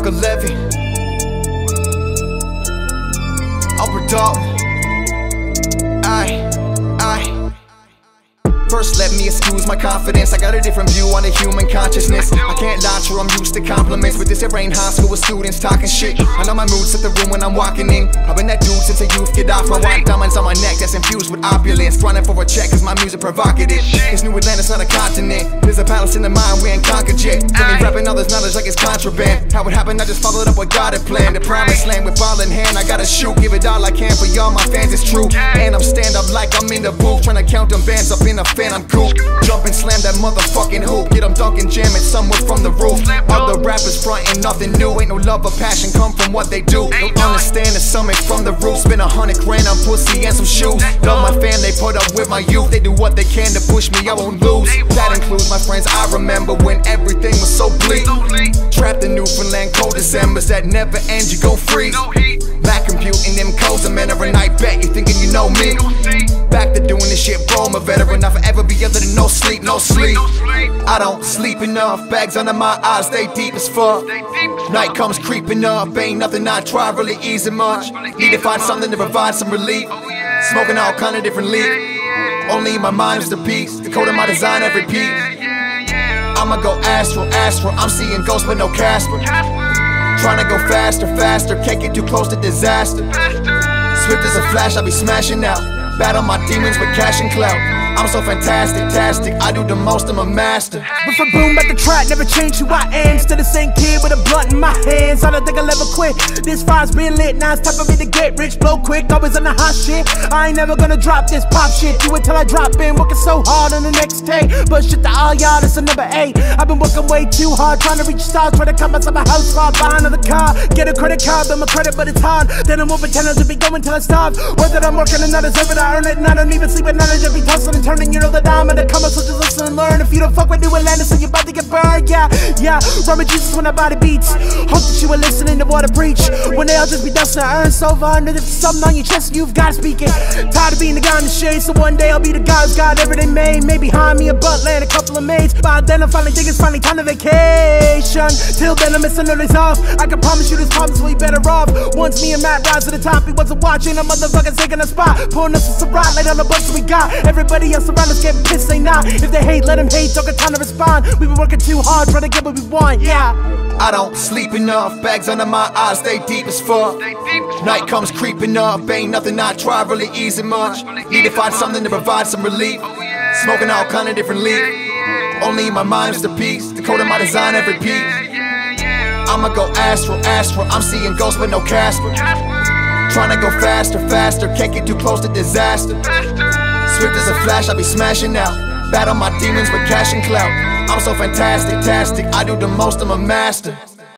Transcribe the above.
Luca Levy, Albert Dalton. First, let me excuse my confidence. I got a different view on the human consciousness. I can't lie, true, I'm used to compliments, but this ain't high school with students talking shit. I know my mood set the room when I'm walking in. I've been that dude since a youth, get off my white diamonds on my neck that's infused with opulence. Running for a check cause my music provocative. It's New Atlantis, not a continent. There's a palace in the mind we ain't conquered yet. Let me rapping others' knowledge like it's contraband. How it happened, I just followed up what God had planned. The promised land with ball in hand, I gotta shoot. Give it all I can for y'all, my fans, it's true. And I'm stand up like I'm in the booth, trying to count them bands up in a fan, I'm cool. Jump and slam that motherfucking hoop. Get them dunking, jamming somewhere from the roof. Other rappers frontin' nothing new. Ain't no love or passion come from what they do. Don't understand the summit from the roof. Spend 100 grand on pussy and some shoes. Love my fam, they put up with my youth. They do what they can to push me, I won't lose. That includes my friends, I remember when everything was so bleak. Trapped in Newfoundland, cold Decembers that never end, you gon' freeze. Back computing them codes, a man every night, bet you thinking you know me. Back to doing this shit, bro, I'm a veteran. I'll forever be other than no sleep, no sleep. I don't sleep enough, bags under my eyes, stay deep as fuck. Night comes creeping up, ain't nothing I try really easy much. Need to find something to provide some relief. Smoking all kind of different leaf. Only in my mind is the peace, the code of my design every piece. I'ma go astral, astral, I'm seeing ghosts but no Casper. Trying to go faster, faster, can't get too close to disaster. Swift as a flash, I be smashing out. Battle my demons with cash and clout. I'm so fantastic, tastic, I do the most, I'm a master. But for boom at the track, never change who I am. Still the same kid with a blunt in my hands. I don't think I'll ever quit. This fire's been lit, now it's time for me to get rich, blow quick. Always on the hot shit, I ain't never gonna drop this pop shit. Do it till I drop in, working so hard on the next day. But shit to all y'all, that's a number 8. I've been working way too hard, trying to reach stars. Trying to come outside my house, while buying another car. Get a credit card, build my credit, but it's hard. Then I won't pretend to be going till I starve. Whether I'm working or not, deserve it, I earn it. And I don't even sleep at night, I just be tossing and turning. You know that I'm in the comments, so just listen and learn. If you don't fuck with New Atlantis, so you're about to get burned. Yeah, run with Jesus when I body beats. Hope that you were listening to what I preach. When they all just be dusting, I earn so far. And if there's something on your chest, you've got to speak it. Tired of being the guy in the shade, so one day I'll be the guy who's got everything made. Maybe behind me a butler and a couple of maids. By then I'm finally thinking it's finally time to vacation. Till then I'm missing all days off. I can promise you this problem's way better off. Once me and Matt rise to the top, he wasn't watching. A motherfucker taking a spot, pulling us a Ciroc, laid on the bus we got. Everybody else around us getting pissed, they not. If they hate, let them hate, don't got time to respond. We've been working too hard, trying to get what we want, yeah. I don't sleep enough, bags under my eyes, stay deep as fuck. Night comes creeping up, ain't nothing I try really easy much. Need to find something to provide some relief. Smoking all kind of different leaf. Only in my mind is the peace, the code of my design every piece. I'ma go astral, astral, I'm seeing ghosts but no Casper. Trying to go faster, faster, can't get too close to disaster. Swift as a flash, I be smashing out. Battle my demons with cash and clout. I'm so fantastic, tastic, I do the most, I'm a master.